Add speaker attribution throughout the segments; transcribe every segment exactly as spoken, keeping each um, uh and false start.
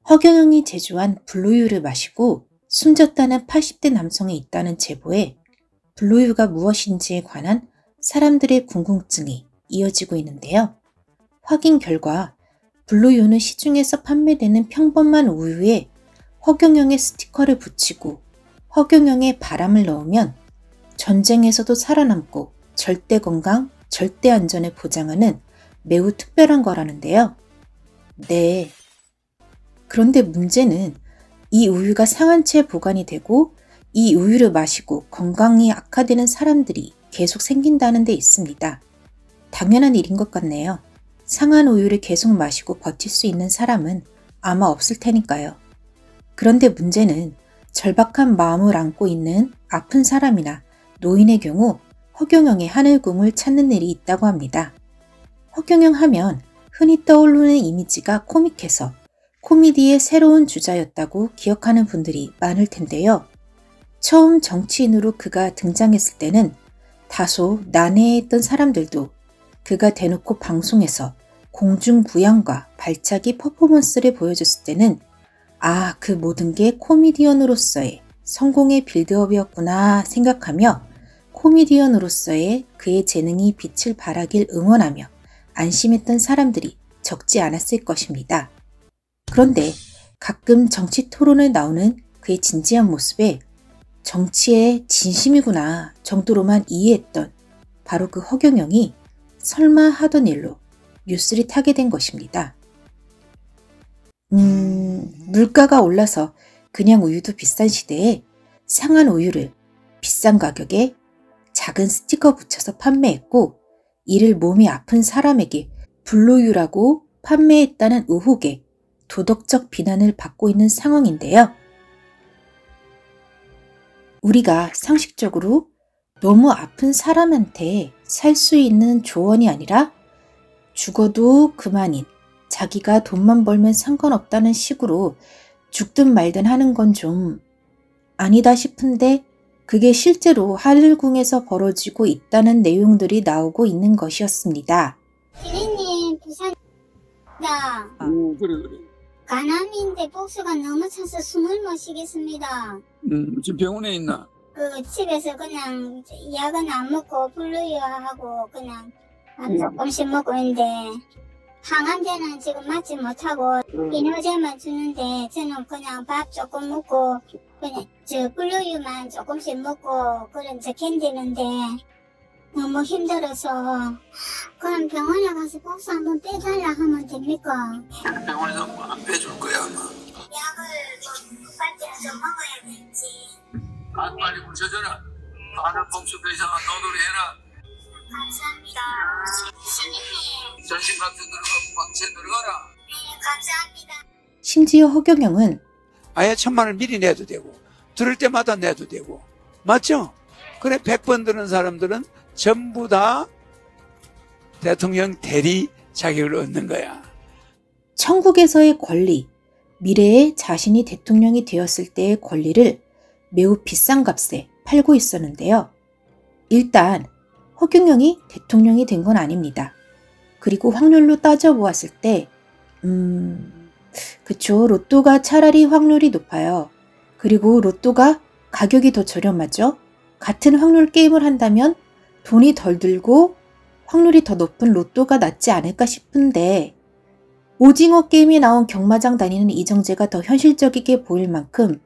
Speaker 1: 허경영이 제조한 블루유를 마시고 숨졌다는 팔십 대 남성이 있다는 제보에 블루유가 무엇인지에 관한 사람들의 궁금증이 이어지고 있는데요. 확인 결과 블루유는 시중에서 판매되는 평범한 우유에 허경영의 스티커를 붙이고 허경영의 바람을 넣으면 전쟁에서도 살아남고 절대 건강, 절대 안전을 보장하는 매우 특별한 거라는데요. 네. 그런데 문제는 이 우유가 상한 채 보관이 되고 이 우유를 마시고 건강이 악화되는 사람들이 계속 생긴다는 데 있습니다. 당연한 일인 것 같네요. 상한 우유를 계속 마시고 버틸 수 있는 사람은 아마 없을 테니까요. 그런데 문제는 절박한 마음을 안고 있는 아픈 사람이나 노인의 경우 허경영의 하늘궁을 찾는 일이 있다고 합니다. 허경영 하면 흔히 떠오르는 이미지가 코믹해서 코미디의 새로운 주자였다고 기억하는 분들이 많을 텐데요. 처음 정치인으로 그가 등장했을 때는 다소 난해했던 사람들도 그가 대놓고 방송에서 공중부양과 발차기 퍼포먼스를 보여줬을 때는 아, 그 모든 게 코미디언으로서의 성공의 빌드업이었구나 생각하며 코미디언으로서의 그의 재능이 빛을 발하길 응원하며 안심했던 사람들이 적지 않았을 것입니다. 그런데 가끔 정치 토론을 나오는 그의 진지한 모습에 정치의 진심이구나 정도로만 이해했던 바로 그 허경영이 설마 하던 일로 뉴스를 타게 된 것입니다. 음, 물가가 올라서 그냥 우유도 비싼 시대에 상한 우유를 비싼 가격에 작은 스티커 붙여서 판매했고 이를 몸이 아픈 사람에게 블루유라고 판매했다는 의혹에 도덕적 비난을 받고 있는 상황인데요. 우리가 상식적으로 너무 아픈 사람한테 살 수 있는 조언이 아니라 죽어도 그만인 자기가 돈만 벌면 상관없다는 식으로 죽든 말든 하는 건 좀 아니다 싶은데 그게 실제로 하늘궁에서 벌어지고 있다는 내용들이 나오고 있는 것이었습니다.
Speaker 2: 피디님 부산 나
Speaker 3: 오, 그래 그래.
Speaker 2: 간암인데 복수가 너무 차서 숨을 못 쉬겠습니다.
Speaker 3: 음, 지금 병원에 있나?
Speaker 2: 그 집에서 그냥 약은 안 먹고 블루유하고 그냥 한 조금씩 먹고 있는데 항암제는 지금 맞지 못하고 이노제만 주는데 저는 그냥 밥 조금 먹고 그냥 저 블루유만 조금씩 먹고 그런 저 견디는데 너무 힘들어서 그럼 병원에 가서 복수 한번 빼달라 하면 됩니까?
Speaker 3: 병원에서 뭐 안 빼줄 거야 아마.
Speaker 2: 약을 좀 빨리 좀 먹어야 될지.
Speaker 3: 아, 빨리 붙여줘라. 아는 복수 대상아 너도 해라.
Speaker 2: 감사합니다. 신입님.
Speaker 3: 전신 같은 들어가고 박채 들어가라.
Speaker 2: 네, 감사합니다.
Speaker 1: 심지어 허경영은
Speaker 4: 아예 천만을 미리 내도 되고 들을 때마다 내도 되고 맞죠? 그래 백 번 들은 사람들은 전부 다 대통령 대리 자격을 얻는 거야.
Speaker 1: 천국에서의 권리, 미래에 자신이 대통령이 되었을 때의 권리를 매우 비싼 값에 팔고 있었는데요. 일단 허경영이 대통령이 된 건 아닙니다. 그리고 확률로 따져보았을 때 음... 그쵸, 로또가 차라리 확률이 높아요. 그리고 로또가 가격이 더 저렴하죠. 같은 확률 게임을 한다면 돈이 덜 들고 확률이 더 높은 로또가 낫지 않을까 싶은데 오징어 게임에 나온 경마장 다니는 이정재가 더 현실적이게 보일 만큼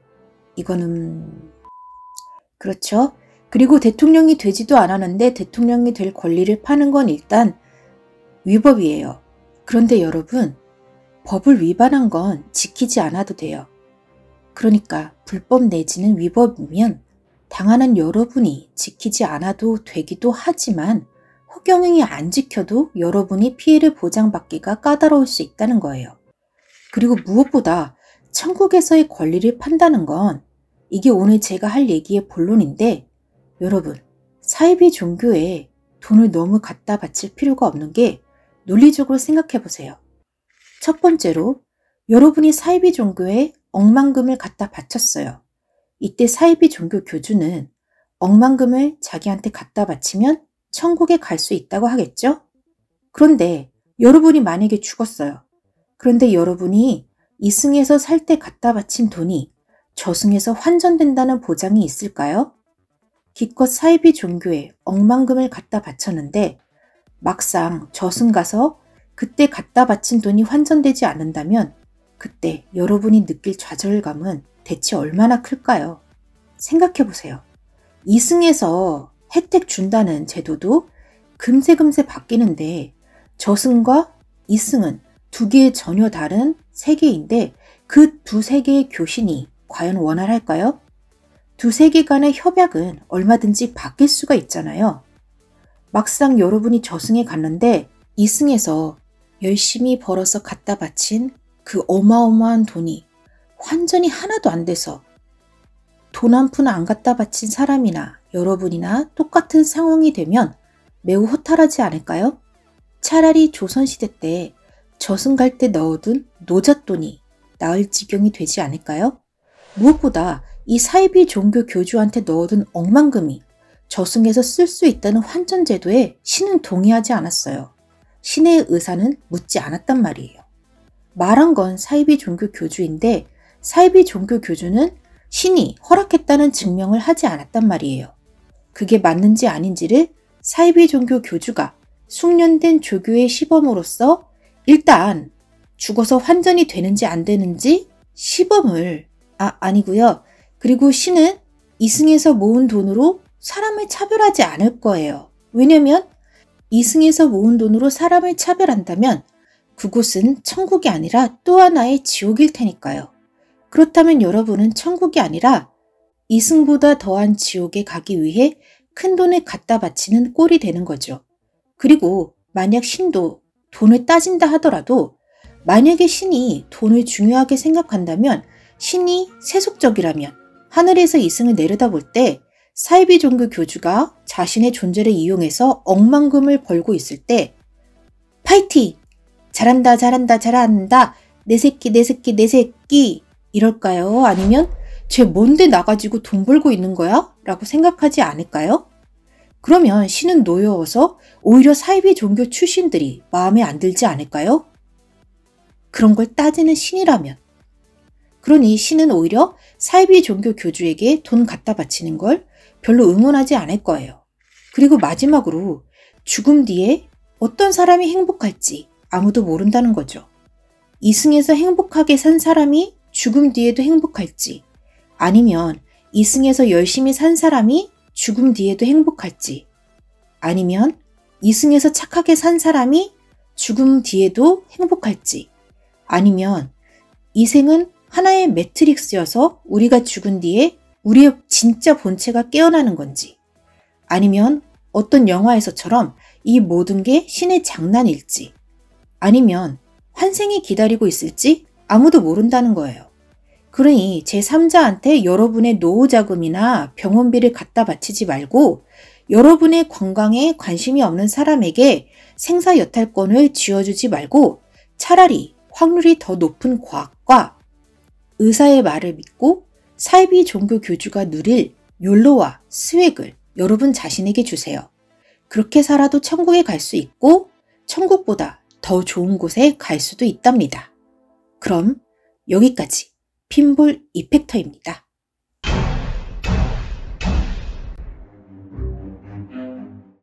Speaker 1: 이거는 그렇죠. 그리고 대통령이 되지도 않았는데 대통령이 될 권리를 파는 건 일단 위법이에요. 그런데 여러분, 법을 위반한 건 지키지 않아도 돼요. 그러니까 불법 내지는 위법이면 당하는 여러분이 지키지 않아도 되기도 하지만 허경영이 안 지켜도 여러분이 피해를 보장받기가 까다로울 수 있다는 거예요. 그리고 무엇보다 천국에서의 권리를 판다는 건 이게 오늘 제가 할 얘기의 본론인데 여러분, 사이비 종교에 돈을 너무 갖다 바칠 필요가 없는 게 논리적으로 생각해 보세요. 첫 번째로 여러분이 사이비 종교에 억만금을 갖다 바쳤어요. 이때 사이비 종교 교주는 억만금을 자기한테 갖다 바치면 천국에 갈 수 있다고 하겠죠? 그런데 여러분이 만약에 죽었어요. 그런데 여러분이 이승에서 살 때 갖다 바친 돈이 저승에서 환전된다는 보장이 있을까요? 기껏 사이비 종교에 억만금을 갖다 바쳤는데 막상 저승 가서 그때 갖다 바친 돈이 환전되지 않는다면 그때 여러분이 느낄 좌절감은 대체 얼마나 클까요? 생각해보세요. 이승에서 혜택 준다는 제도도 금세금세 바뀌는데 저승과 이승은 두 개의 전혀 다른 세계인데 그 두 세계의 교신이 과연 원활할까요? 두 세계 간의 협약은 얼마든지 바뀔 수가 있잖아요. 막상 여러분이 저승에 갔는데 이승에서 열심히 벌어서 갖다 바친 그 어마어마한 돈이 환전이 하나도 안 돼서 돈 한 푼 안 갖다 바친 사람이나 여러분이나 똑같은 상황이 되면 매우 허탈하지 않을까요? 차라리 조선시대 때 저승 갈 때 넣어둔 노잣돈이 나을 지경이 되지 않을까요? 무엇보다 이 사이비 종교 교주한테 넣어둔 억만금이 저승에서 쓸 수 있다는 환전제도에 신은 동의하지 않았어요. 신의 의사는 묻지 않았단 말이에요. 말한 건 사이비 종교 교주인데 사이비 종교 교주는 신이 허락했다는 증명을 하지 않았단 말이에요. 그게 맞는지 아닌지를 사이비 종교 교주가 숙련된 조교의 시범으로서 일단 죽어서 환전이 되는지 안 되는지 시범을 아 아니고요. 그리고 신은 이승에서 모은 돈으로 사람을 차별하지 않을 거예요. 왜냐면 이승에서 모은 돈으로 사람을 차별한다면 그곳은 천국이 아니라 또 하나의 지옥일 테니까요. 그렇다면 여러분은 천국이 아니라 이승보다 더한 지옥에 가기 위해 큰 돈을 갖다 바치는 꼴이 되는 거죠. 그리고 만약 신도 돈을 따진다 하더라도 만약에 신이 돈을 중요하게 생각한다면 신이 세속적이라면 하늘에서 이승을 내려다볼 때 사이비 종교 교주가 자신의 존재를 이용해서 억만금을 벌고 있을 때 파이팅! 잘한다 잘한다 잘한다 내 새끼 내 새끼 내 새끼 이럴까요? 아니면 쟤 뭔데 나가지고 돈 벌고 있는 거야? 라고 생각하지 않을까요? 그러면 신은 노여워서 오히려 사이비 종교 출신들이 마음에 안 들지 않을까요? 그런 걸 따지는 신이라면. 그러니 신은 오히려 사이비 종교 교주에게 돈 갖다 바치는 걸 별로 응원하지 않을 거예요. 그리고 마지막으로 죽음 뒤에 어떤 사람이 행복할지 아무도 모른다는 거죠. 이승에서 행복하게 산 사람이 죽음 뒤에도 행복할지 아니면 이승에서 열심히 산 사람이 죽음 뒤에도 행복할지 아니면 이승에서 착하게 산 사람이 죽음 뒤에도 행복할지 아니면 이 생은 하나의 매트릭스여서 우리가 죽은 뒤에 우리의 진짜 본체가 깨어나는 건지 아니면 어떤 영화에서처럼 이 모든 게 신의 장난일지 아니면 환생이 기다리고 있을지 아무도 모른다는 거예요. 그러니 제삼자한테 여러분의 노후자금이나 병원비를 갖다 바치지 말고 여러분의 건강에 관심이 없는 사람에게 생사여탈권을 쥐어주지 말고 차라리 확률이 더 높은 과학과 의사의 말을 믿고 사이비 종교 교주가 누릴 욜로와 스웩을 여러분 자신에게 주세요. 그렇게 살아도 천국에 갈 수 있고 천국보다 더 좋은 곳에 갈 수도 있답니다. 그럼 여기까지 핀볼 이펙터입니다.